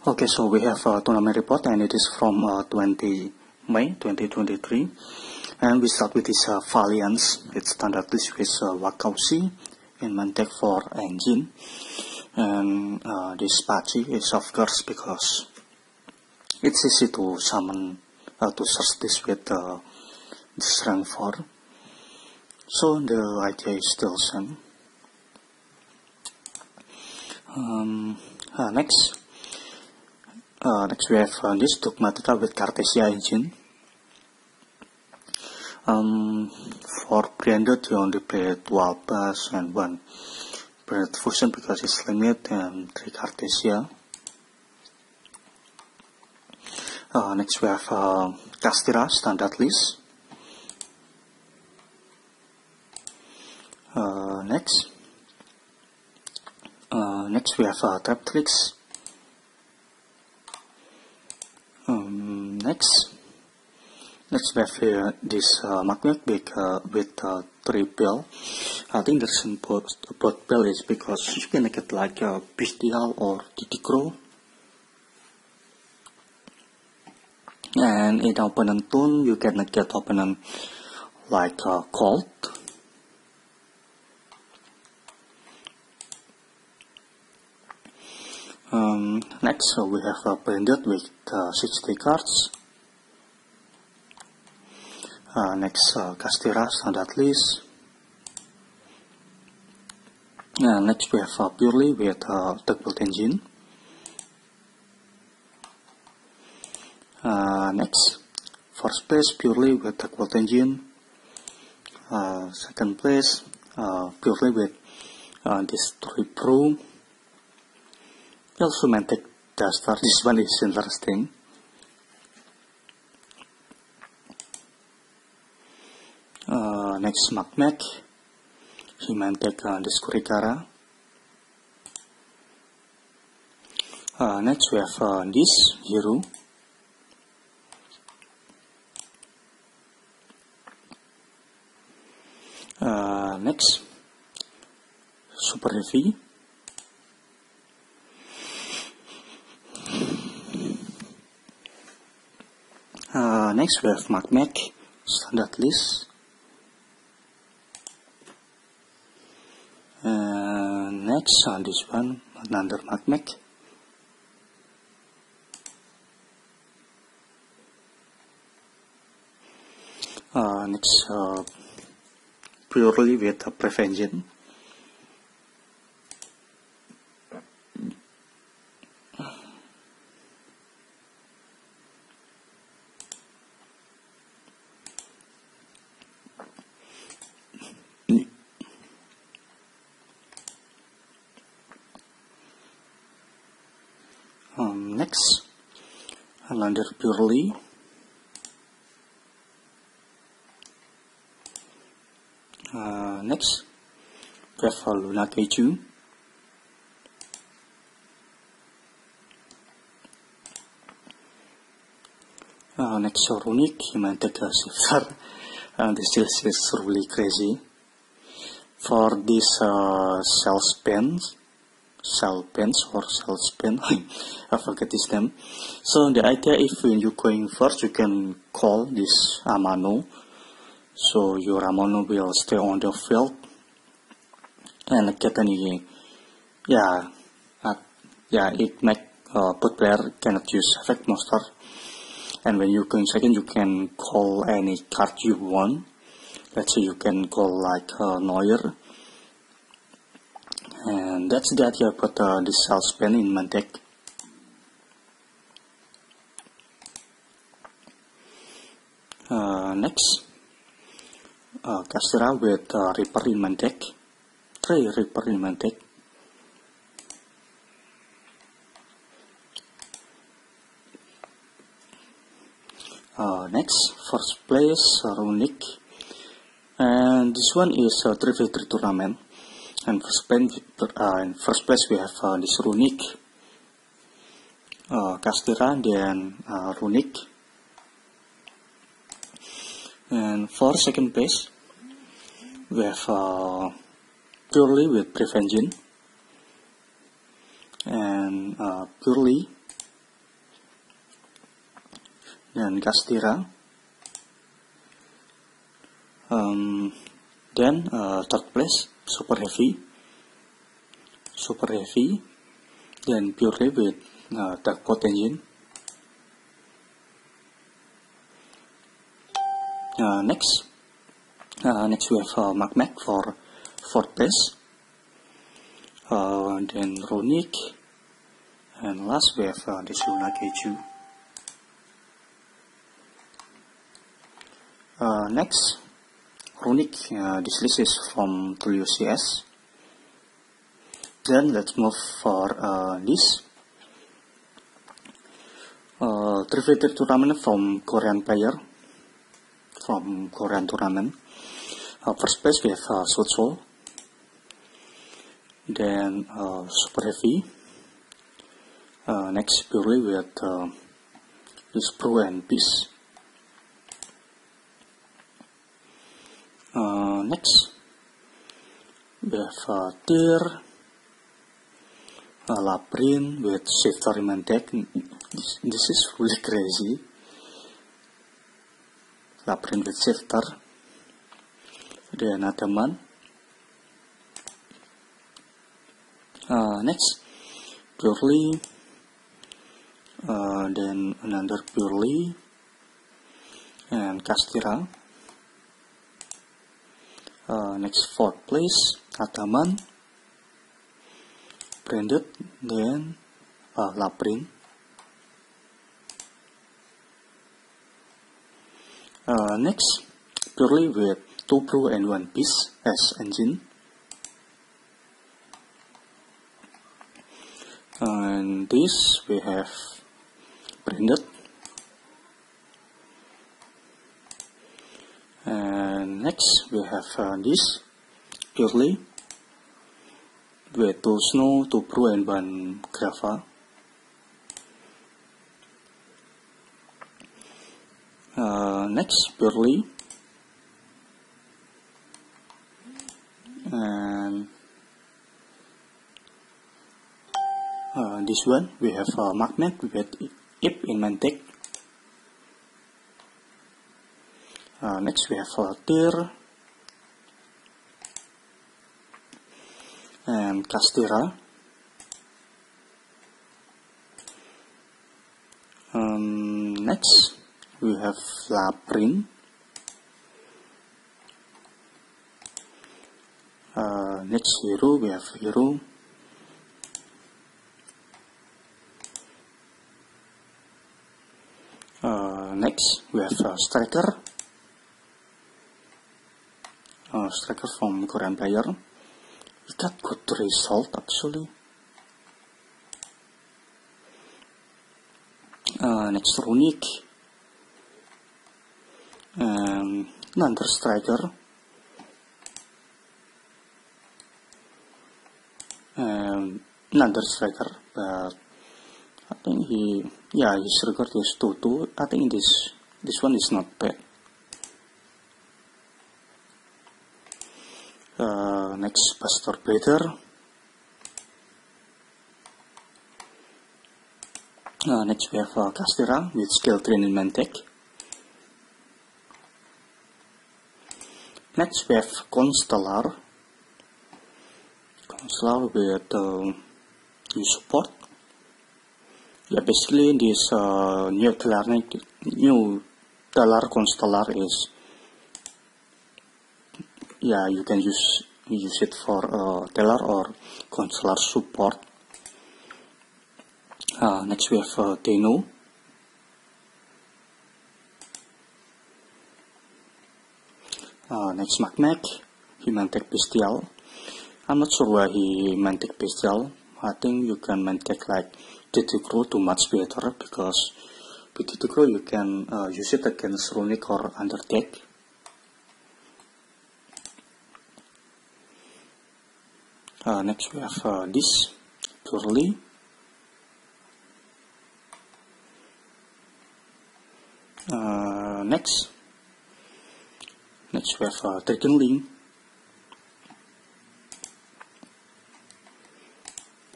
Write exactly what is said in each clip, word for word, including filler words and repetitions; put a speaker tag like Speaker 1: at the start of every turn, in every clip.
Speaker 1: Okay, so we have a tournament report, and it is from uh, twentieth May twenty twenty-three, and we start with this uh, Valiance. It's standard list with uh, Wakausi in Mantek for engine, and uh, this Pachi is of course because it's easy to summon uh, to search this with uh, this rank four. So the idea is still same. Um, uh, next. Uh, next we have uh, this Dogmatica with Cartesia engine. Um, for branded you only play twelve bass and one branded fusion because it's limit, and three Cartesia. Uh, next we have uh, Castira standard list. Uh, next, uh, next we have uh, Traptrix. Um, next, next we have uh, this uh, magnet big, uh, with uh, three bell. I think the reason about, about bell is because you can get like a Bestial or Titicro. And in opponent tune, you can get opponent like uh, Colt. Um, next, uh, we have uh, branded with uh, sixty cards. Uh, next, uh, Castira standard list. Uh, next, we have uh, purely with uh, Tugboat engine. Uh, next, first place purely with Tugboat engine. Uh, second place uh, purely with uh, this three pro. Also Mantek Duster, this one is interesting. Uh, next Magmek, he Mantek uh, this Kurikara. Uh, next we have uh, this hero. Uh, next Super Heavy. Uh, next we have Magmek standard list. Uh, next on uh, this one another Magmek. Uh, next uh, purely with a prevention. Um, next, another purely. Uh, next, we have Luna Keiju. Uh, next, Runic, Mantek Shifter. Uh, this is, is really crazy. For this uh, cell spins. Cell pens or cell spin, I forget this name. So the idea, if when you're going first, you can call this Amano, so your Amano will stay on the field and get any, yeah, uh, yeah, it make uh, put player cannot use effect monster. And when you're going second, you can call any card you want. Let's say you can call like uh, Neuer. And that's the idea about uh, this cell spin in Mantek. Uh, next, uh, Castira with uh, Reaper in Mantek. Three Reaper in Mantek. Uh, next, first place, uh, Runic. And this one is a uh, three v three tournament. And first, uh, in first place we have uh, this Runic, uh, Castira, then uh, Runic. And for second place we have uh, purely with Prevention, and uh, purely dan Kashtira. Um, then uh, third place Super Heavy, Super Heavy, then Purely with uh, Dark Pot Engine. Uh, next, uh, next we have uh, Mac Mac for fourth place. Uh, then Runic, and last we have uh, this Luna Keiju. Uh, next, Runic, uh, this list is from W C S. Then let's move for uh, this uh, three-player tournament from Korean player, from Korean tournament. Uh, first place we have uh, Socho, then uh, Super Heavy. Uh, next Purely with uh, this Pro and Peace. Uh, next we have uh, Tier, uh, Laprin with Shifter in deck. This, this is really crazy. Laprin with Shifter. Then Ataman. Uh, next Purely, uh, then another Purely, and Kashtira. Uh, next fourth place Ataman, Branded, then uh, Laprin. Uh, next Purely with two Pro and one Peace as engine. And this we have Branded. And next we have uh, this Purely with two Snow, two Pro and one Grava. Uh, next Purely, and uh, this one we have uh, Magnet with Ip in Mantek. Uh, next we have uh, Tier and Kashtira. Um, next we have Laprin. Uh, next hero we have Hero. Uh, next we have uh, Striker. Uh, striker from Korean player. We got good result actually. Uh, next Runic, and another striker, and another striker, but I think he, yeah, his record is two two. I think this this one is not bad. Uh, next Pastor Peter. Uh, next we have uh, Kashtira with skill training Mantek. Next we have Constellar. Constellar with uh, new support. Yeah, basically this uh, new Telar new Telar Constellar is, yeah, you can use use it for uh, Telar or Constellar support. Uh, next we have uh, Tenno. Uh, next Magmac, he Mantek Bestial. I'm not sure why he Mantek Bestial. I think you can Mantek like Titikro to much better, because with Titikro you can uh, use it against Runic or Undertake. Uh, next we have uh, this Purely. Uh, next, next we have uh, Dragon Link.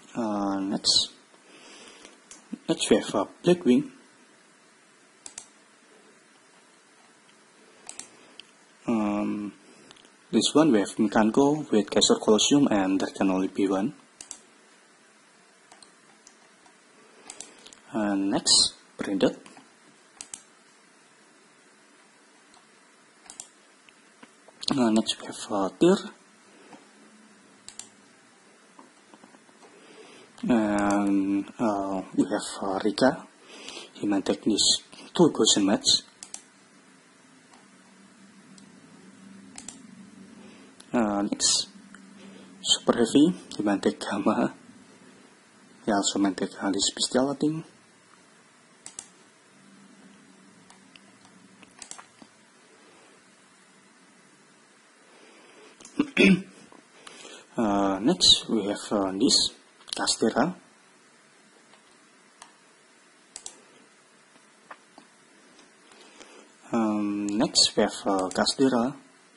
Speaker 1: Uh, next, next we have uh, Blackwing. this one we have Mikanko with Kaiser Colosseum, and there can only be one. And next, Printed. Uh, next we have uh, Tyr. And uh, we have uh, Rika. He might take this two Goshen match. Uh, next, Super Heavy. He might take Gamma. He also might take uh, this Bestiality. uh, next, we have uh, this Castera. Um, next, we have uh, Castera.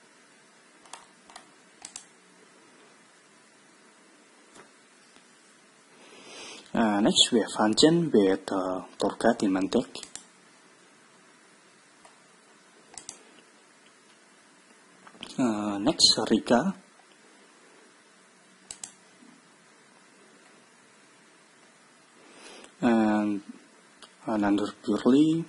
Speaker 1: Uh, next, we have Hanchen with uh, Torgat in Mantek. Uh, next, Rika. And another Purely.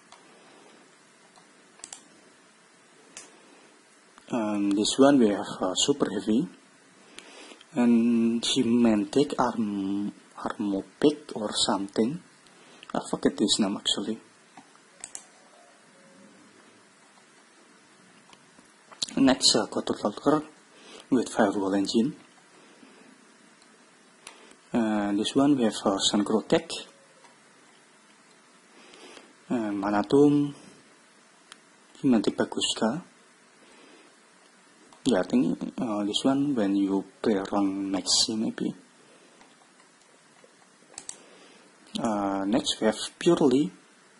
Speaker 1: Um, this one we have uh, Super Heavy. And he may take Arm Armopic or something. I forget this name actually. Next, uh, Quarter with Fireball Engine. Uh, this one we have uh, Sunkrotech, uh, Manatum, Himantik Baguska. Yeah, I think uh, this one when you play around Maxi maybe. Uh, next we have Purely.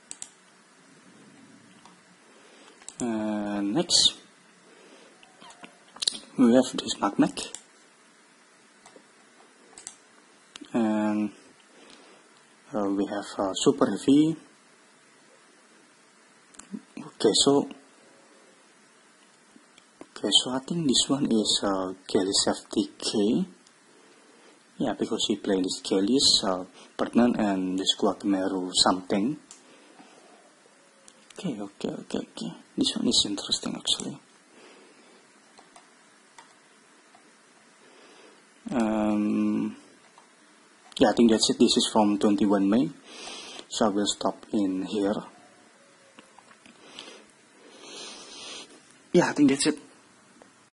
Speaker 1: Uh, next we have this Magmec. And uh, we have uh, Super Heavy. Okay, so okay, so I think this one is uh, Gallis F T K. Yeah, because he played this Gallis, uh, Pertman, and this Guacameru something. Okay, okay, okay, okay. This one is interesting actually. Um. Yeah, I think that's it. This is from twenty-one May. So I will stop in here. Yeah, I think that's it.